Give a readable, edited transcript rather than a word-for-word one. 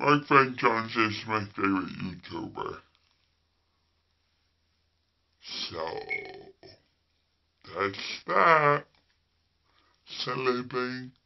My friend John says he's my favorite YouTuber. So, that's that. Celebrating